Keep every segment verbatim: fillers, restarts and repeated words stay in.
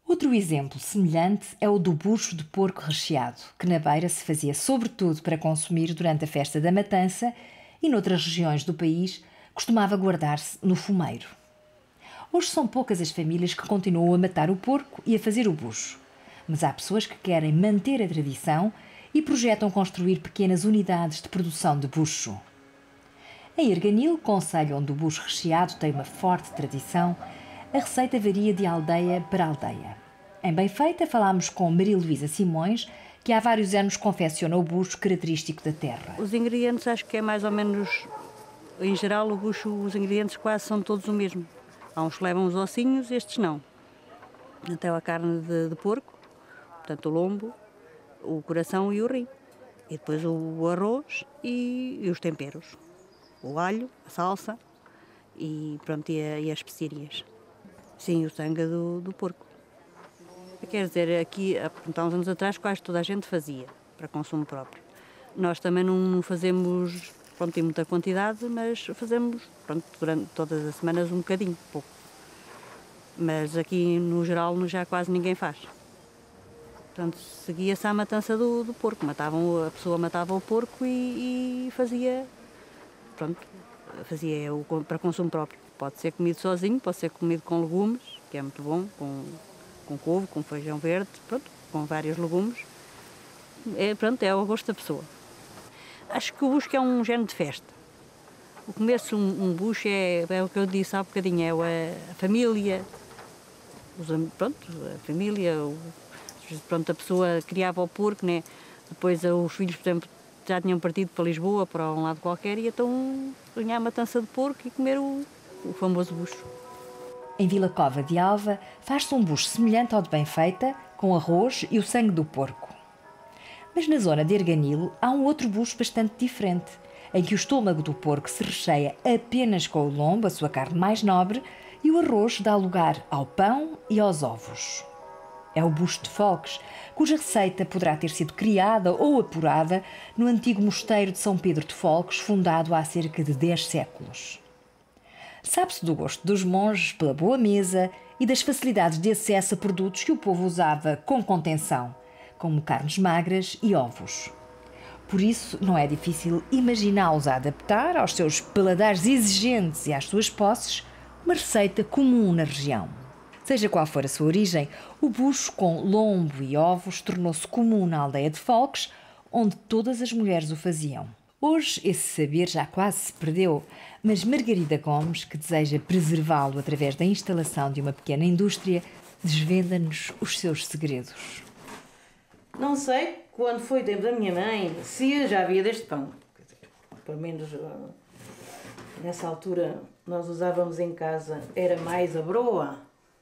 Outro exemplo semelhante é o do bucho de porco recheado, que na Beira se fazia sobretudo para consumir durante a festa da matança e noutras regiões do país costumava guardar-se no fumeiro. Hoje são poucas as famílias que continuam a matar o porco e a fazer o bucho, mas há pessoas que querem manter a tradição e projetam construir pequenas unidades de produção de bucho. Em Erganil, concelho onde o bucho recheado tem uma forte tradição, a receita varia de aldeia para aldeia. Em Benfeita falámos com Maria Luísa Simões, que há vários anos confecciona o bucho característico da terra. Os ingredientes acho que é mais ou menos, em geral o bucho, os ingredientes quase são todos o mesmo. Há uns que levam os ossinhos, estes não. Até a carne de, de porco, portanto o lombo, o coração e o rim. E depois o arroz e, e os temperos. O alho, a salsa e, pronto, e, a, e as especiarias. Sim, o sangue do, do porco. Quer dizer, aqui, há uns anos atrás, quase toda a gente fazia, para consumo próprio. Nós também não fazemos, pronto, em muita quantidade, mas fazemos, pronto, durante todas as semanas um bocadinho, pouco. Mas aqui, no geral, já quase ninguém faz. Portanto, seguia-se a matança do, do porco. Matavam, a pessoa matava o porco e, e fazia, pronto, fazia o, para consumo próprio. Pode ser comido sozinho, pode ser comido com legumes, que é muito bom, com, com couve, com feijão verde, pronto, com vários legumes. É, pronto, é ao gosto da pessoa. Acho que o bucho é um género de festa. O começo um, um bucho é, é o que eu disse há bocadinho, é a, a família, os, pronto, a família, o, pronto, a pessoa criava o porco, né? Depois os filhos, por exemplo, já tinham partido para Lisboa, para um lado qualquer, e então vinha a matança de porco e comer o, o famoso bucho. Em Vila Cova de Alva faz-se um bucho semelhante ao de Benfeita, com arroz e o sangue do porco. Mas na zona de Erganil há um outro bucho bastante diferente, em que o estômago do porco se recheia apenas com o lombo, a sua carne mais nobre, e o arroz dá lugar ao pão e aos ovos. É o bucho de Folques, cuja receita poderá ter sido criada ou apurada no antigo mosteiro de São Pedro de Folques, fundado há cerca de dez séculos. Sabe-se do gosto dos monges pela boa mesa e das facilidades de acesso a produtos que o povo usava com contenção, como carnes magras e ovos. Por isso, não é difícil imaginá-los a adaptar aos seus paladares exigentes e às suas posses uma receita comum na região. Seja qual for a sua origem, o bucho com lombo e ovos tornou-se comum na aldeia de Folques, onde todas as mulheres o faziam. Hoje esse saber já quase se perdeu, mas Margarida Gomes, que deseja preservá-lo através da instalação de uma pequena indústria, desvenda-nos os seus segredos. Não sei quando foi o tempo da minha mãe, se já havia deste pão. Pelo menos nessa altura nós usávamos em casa, era mais a broa.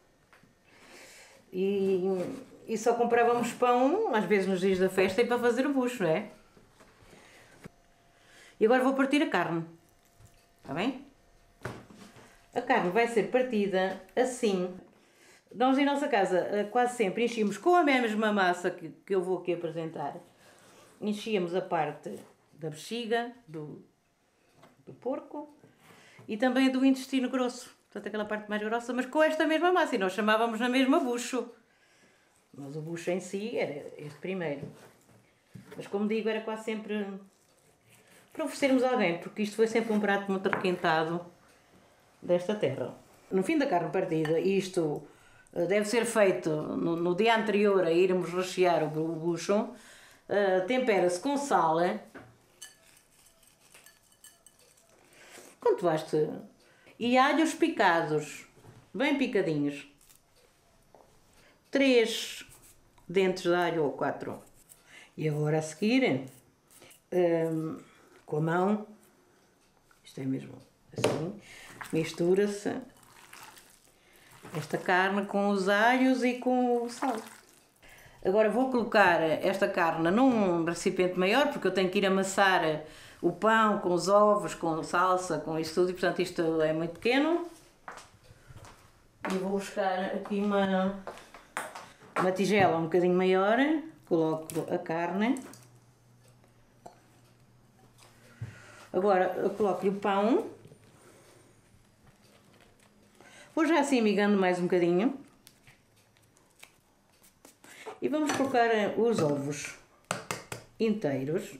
E, e só comprávamos pão, às vezes nos dias da festa, e para fazer o bucho, não é? E agora vou partir a carne, está bem? A carne vai ser partida assim. Nós em nossa casa quase sempre enchíamos com a mesma massa que, que eu vou aqui apresentar. Enchíamos a parte da bexiga, do, do porco e também do intestino grosso. Portanto, aquela parte mais grossa, mas com esta mesma massa. E nós chamávamos na mesma bucho. Mas o bucho em si era este primeiro. Mas como digo, era quase sempre para oferecermos a alguém, porque isto foi sempre um prato muito requintado desta terra. No fim da carne partida, isto deve ser feito no, no dia anterior a irmos rechear o, o bucho, uh, tempera-se com sal, quanto basta, e alhos picados, bem picadinhos, três dentes de alho ou quatro. E agora a seguir, um, com a mão, isto é mesmo assim, mistura-se esta carne com os alhos e com o sal. Agora vou colocar esta carne num recipiente maior, porque eu tenho que ir amassar o pão com os ovos, com salsa, com isto tudo, e portanto isto é muito pequeno. E vou buscar aqui uma, uma tigela um bocadinho maior, coloco a carne. Agora eu coloco-lhe o pão. Vou já assim amigando mais um bocadinho. E vamos colocar os ovos inteiros.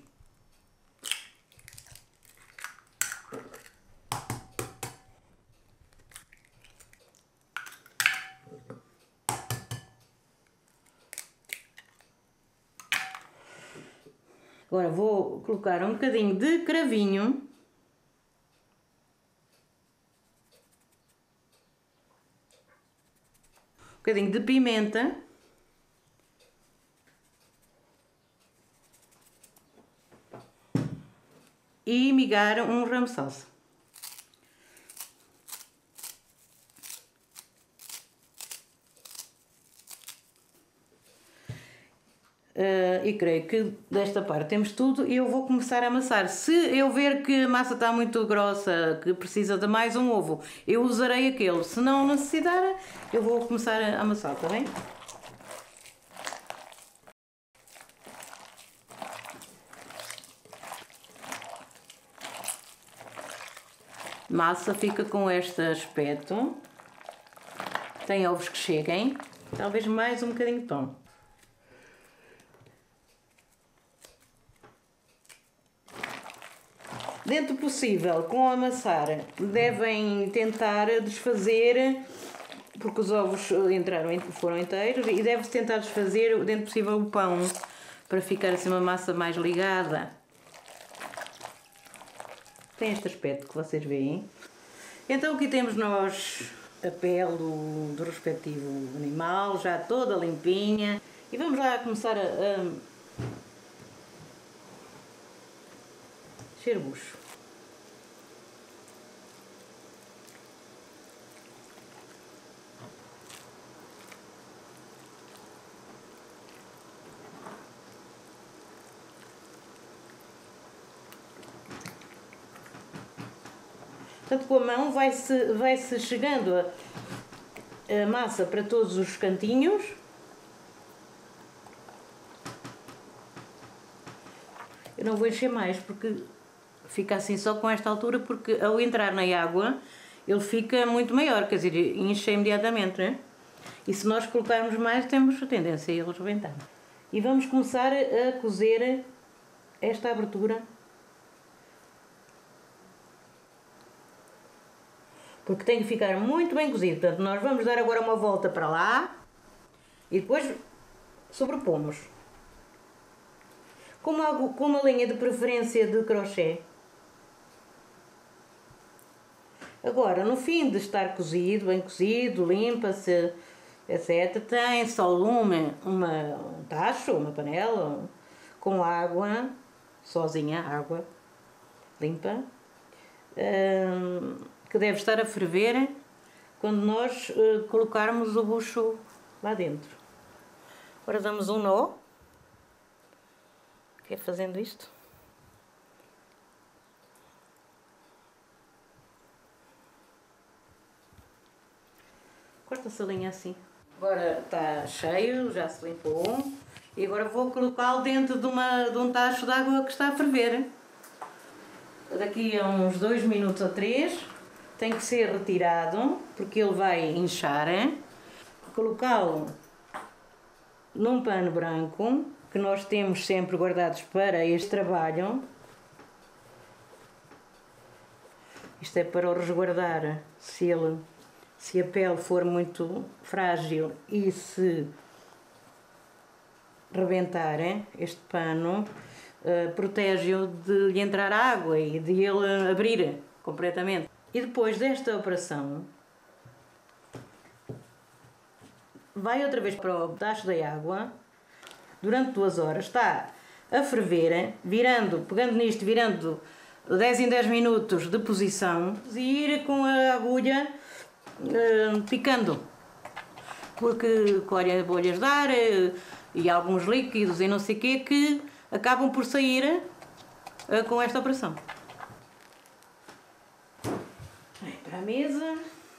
Agora vou colocar um bocadinho de cravinho. Um bocadinho de pimenta. E migar um ramo de salsa. Uh, e creio que desta parte temos tudo e eu vou começar a amassar. Se eu ver que a massa está muito grossa, que precisa de mais um ovo, eu usarei aquele. Se não necessitar, eu vou começar a amassar, está bem? Massa fica com este aspecto. Tem ovos que cheguem. Talvez mais um bocadinho de pão. Dentro do possível, com amassar, devem tentar desfazer, porque os ovos entraram, foram inteiros, e deve-se tentar desfazer, dentro do possível, o pão, para ficar assim uma massa mais ligada. Tem este aspecto que vocês veem. Então aqui temos nós a pele do, do respectivo animal, já toda limpinha. E vamos lá começar a, a encher o bucho. Portanto, com a mão vai-se vai-se chegando a, a massa para todos os cantinhos. Eu não vou encher mais porque fica assim só com esta altura, porque ao entrar na água ele fica muito maior, quer dizer, enche imediatamente, né? E se nós colocarmos mais temos a tendência a ele rebentar. E vamos começar a cozer esta abertura. Porque tem que ficar muito bem cozido. Portanto, nós vamos dar agora uma volta para lá e depois sobrepomos. Com uma, com uma linha de preferência de crochê. Agora, no fim de estar cozido, bem cozido, limpa-se, etcétera, tem só lume uma, um tacho, uma panela, com água, sozinha, água limpa. Hum, que deve estar a ferver quando nós uh, colocarmos o bucho lá dentro. Agora damos um nó, que é fazendo isto. Corta-se a linha assim. Agora está cheio, já se limpou. E agora vou colocá-lo dentro de, uma, de um tacho de água que está a ferver. Daqui a uns dois minutos ou três tem que ser retirado, porque ele vai inchar. Colocá-lo num pano branco, que nós temos sempre guardados para este trabalho. Isto é para o resguardar, se, ele, se a pele for muito frágil e se rebentar este pano, uh, protege-o de lhe entrar água e de ele abrir completamente. E depois desta operação, vai outra vez para o tacho da água, durante duas horas, está a ferver, virando, pegando nisto, virando dez em dez minutos de posição, e ir com a agulha uh, picando, porque colhe bolhas de ar uh, e alguns líquidos e não sei o quê que acabam por sair uh, com esta operação. Para a mesa.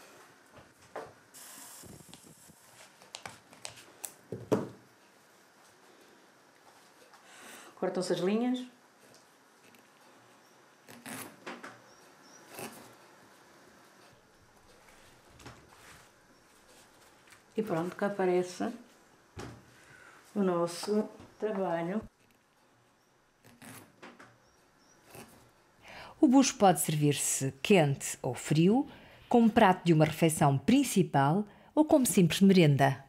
Cortam-se as linhas. E pronto, cá aparece o nosso trabalho. O bucho pode servir-se quente ou frio, como prato de uma refeição principal ou como simples merenda.